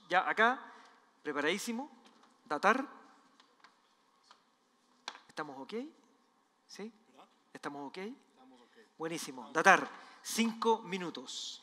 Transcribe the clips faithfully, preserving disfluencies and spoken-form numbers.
Ya acá, preparadísimo. Datar. ¿Estamos ok? ¿Sí? ¿Estamos ok? Estamos ok. Buenísimo. Datar, cinco minutos.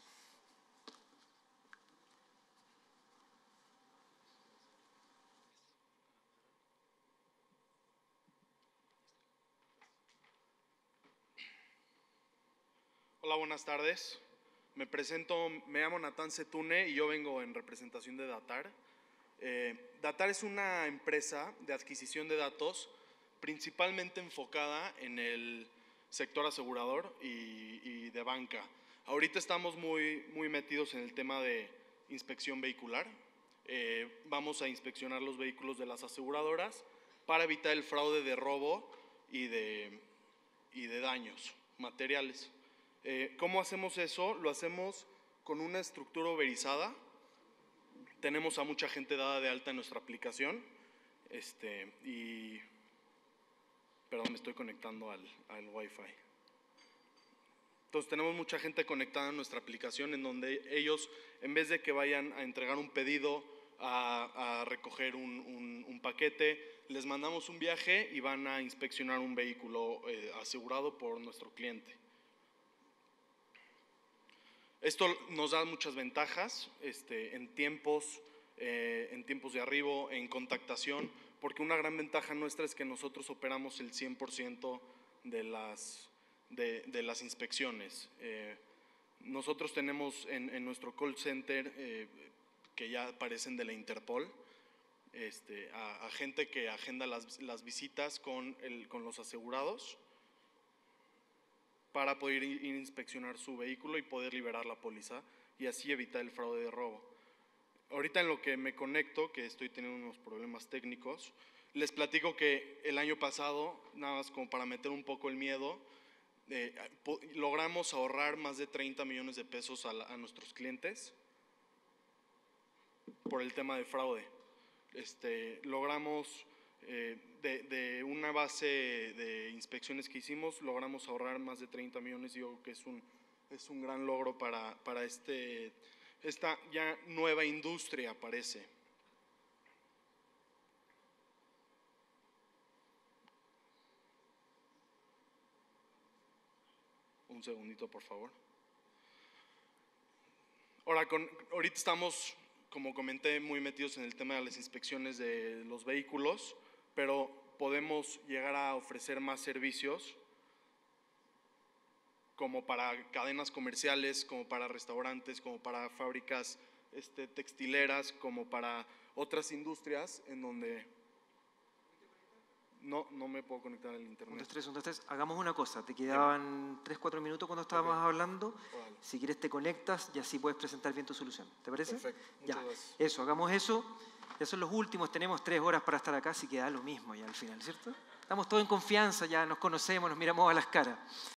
Hola, buenas tardes. Me presento, me llamo Natán Setune y yo vengo en representación de Datar. Eh, Datar es una empresa de adquisición de datos principalmente enfocada en el sector asegurador y, y de banca. Ahorita estamos muy, muy metidos en el tema de inspección vehicular. Eh, vamos a inspeccionar los vehículos de las aseguradoras para evitar el fraude de robo y de, y de daños materiales. Eh, ¿Cómo hacemos eso? Lo hacemos con una estructura uberizada. Tenemos a mucha gente dada de alta en nuestra aplicación. Este, y, perdón, me estoy conectando al, al Wi-Fi. Entonces tenemos mucha gente conectada en nuestra aplicación en donde ellos, en vez de que vayan a entregar un pedido, a, a recoger un, un, un paquete, les mandamos un viaje y van a inspeccionar un vehículo eh, asegurado por nuestro cliente. Esto nos da muchas ventajas este, en tiempos, eh, en tiempos de arribo, en contactación, porque una gran ventaja nuestra es que nosotros operamos el cien por ciento de las, de, de las inspecciones. Eh, nosotros tenemos en, en nuestro call center, eh, que ya aparecen de la Interpol, este, a, a gente que agenda las, las visitas con, el, con los asegurados, para poder ir a inspeccionar su vehículo y poder liberar la póliza y así evitar el fraude de robo. Ahorita en lo que me conecto, que estoy teniendo unos problemas técnicos, les platico que el año pasado, nada más como para meter un poco el miedo, eh, logramos ahorrar más de treinta millones de pesos a, la, a nuestros clientes por el tema de fraude. Este, logramos... Eh, de, de una base de inspecciones que hicimos, logramos ahorrar más de treinta millones. Yo creo que es un, es un gran logro para, para este, esta ya nueva industria, parece. Un segundito, por favor. Ahora, con, ahorita estamos, como comenté, muy metidos en el tema de las inspecciones de los vehículos, pero podemos llegar a ofrecer más servicios como para cadenas comerciales, como para restaurantes, como para fábricas este, textileras, como para otras industrias en donde no, no me puedo conectar al internet. Un, dos, tres, un, dos, tres. Hagamos una cosa, te quedaban tres, cuatro minutos cuando estábamos okay. hablando. Vale. Si quieres te conectas y así puedes presentar bien tu solución. ¿Te parece? Perfecto. Ya. Muchas gracias. Eso, hagamos eso. Ya son los últimos, tenemos tres horas para estar acá, así que da lo mismo ya al final, ¿cierto? Estamos todos en confianza, ya nos conocemos, nos miramos a las caras.